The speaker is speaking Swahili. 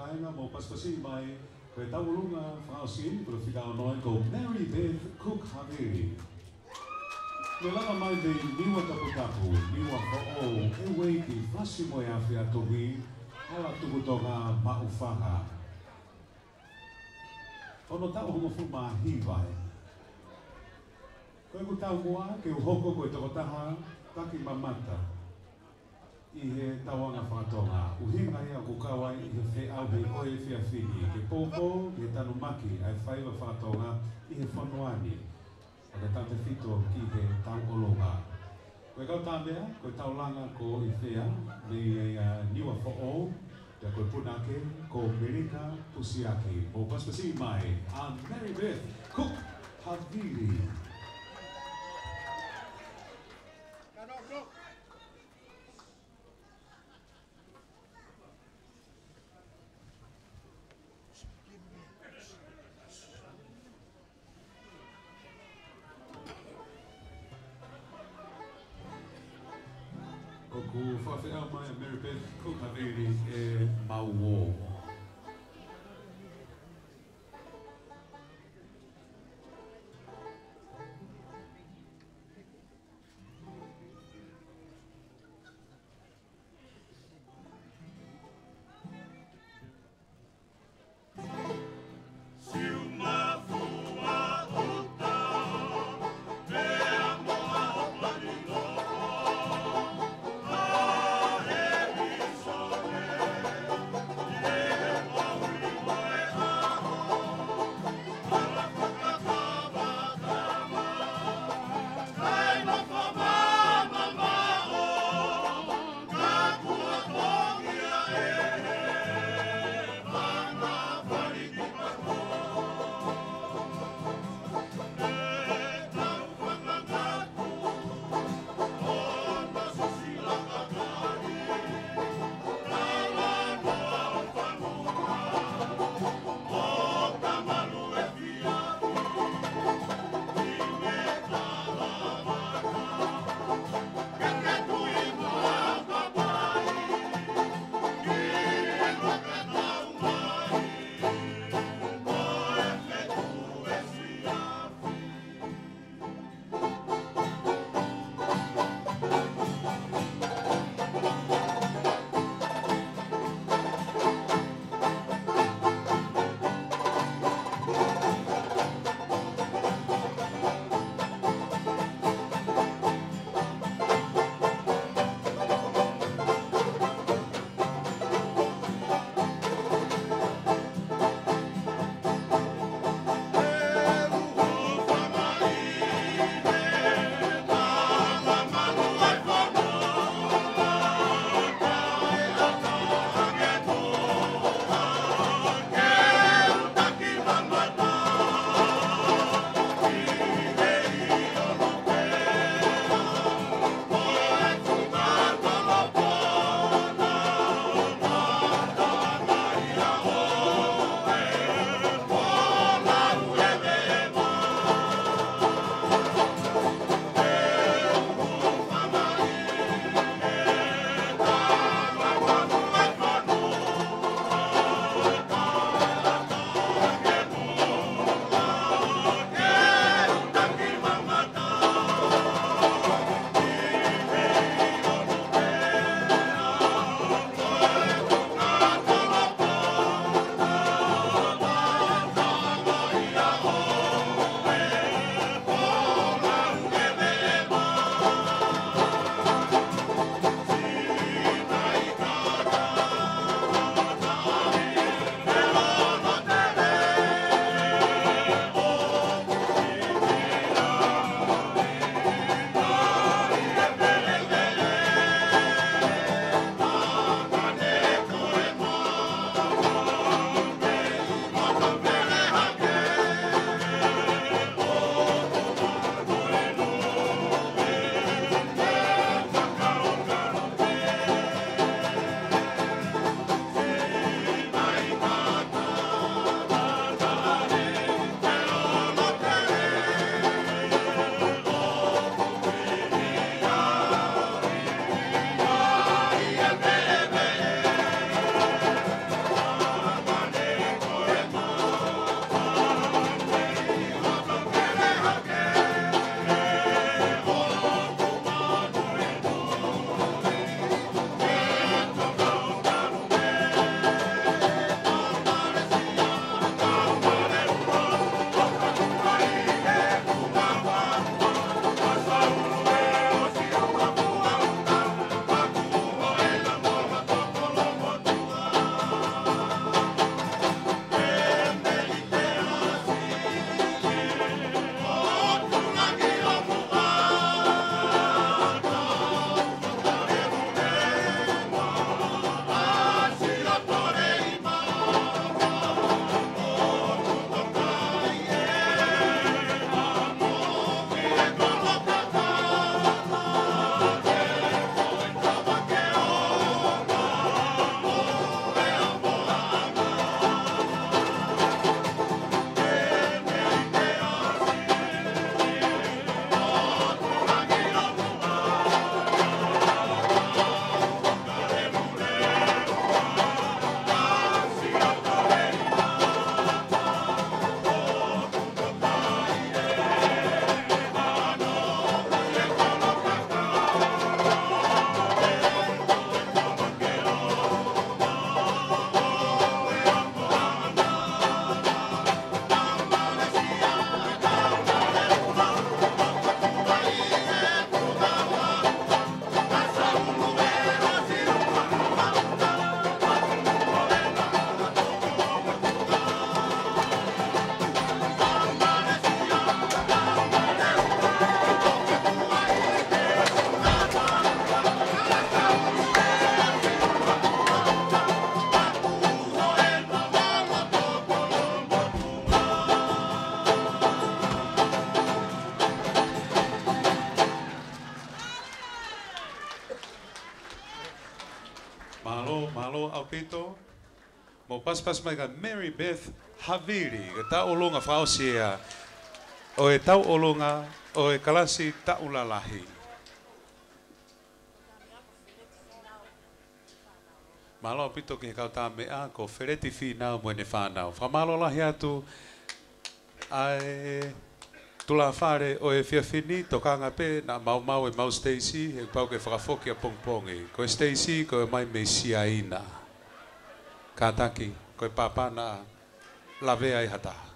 whakaenga mo paspasi mai koe taurunga whakaosin kura whikao noi ko Mary Beth Cook Haveri. Me langa mai vei niwa tapu niwa ko e wei ki whasi mo e awhi a tohi hala tukutonga mauwhaka. Ono tau hongo fu maa hiwai. Koe ku tau mua ke uhoko koe tokotaha taki mamata. I he tawanga whakatonga. Uhinga ia ku kawai i he whee au hei oe whia whini. Ke pōpō, ke tanumaki ai whaiwa whakatonga i he whanuani. O ke tante whito ki he tau olonga. Koe kau tāmea, koe tau langa ko i whea, nei niwa who'o, te koe punake ko Merika Pusiaki. O paspasi mai, a Mary Beth Cook Haviri. Ku whawhea mai a Mary Beth Cook Haviri e Mauo. Yeah. Malo Alpito. Mo pas mai ka Mary Beth Havili. Ka taulunga Frausia. O e taulunga o e kalasi taulalahi. Malo Alpito ki kau tā mea ko Fereti Finau mo ne whanau. Whamalo lahi atu ai tula whare o e whiawhini tokanga pe na mau e mau Stacy e pau ke whakafoki a pongpongi. Ko e Stacy ko e mai me siaina. Ka taki ko e papa na lave ai hata.